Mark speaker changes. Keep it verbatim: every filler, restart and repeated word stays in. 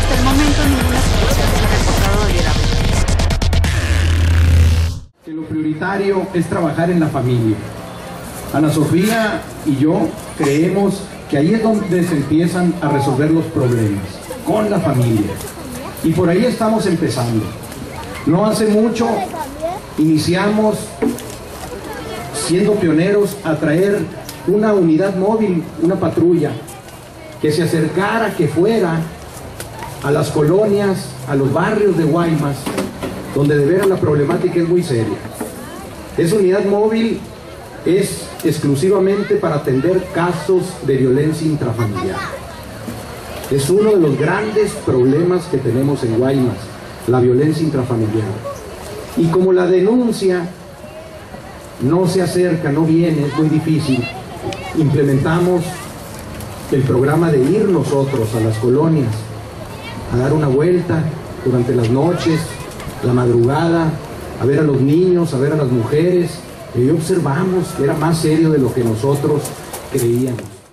Speaker 1: hasta el momento ninguna situación se ha reportado de gravedad.
Speaker 2: Que lo prioritario es trabajar en la familia. Ana Sofía y yo creemos que ahí es donde se empiezan a resolver los problemas, con la familia. Y por ahí estamos empezando. No hace mucho iniciamos siendo pioneros a traer una unidad móvil, una patrulla, que se acercara, que fuera a las colonias, a los barrios de Guaymas, donde de veras la problemática es muy seria. Esa unidad móvil es exclusivamente para atender casos de violencia intrafamiliar. Es uno de los grandes problemas que tenemos en Guaymas, la violencia intrafamiliar. Y como la denuncia no se acerca, no viene, es muy difícil, implementamos el programa de ir nosotros a las colonias, a dar una vuelta durante las noches, la madrugada, a ver a los niños, a ver a las mujeres, y observamos que era más serio de lo que nosotros creíamos.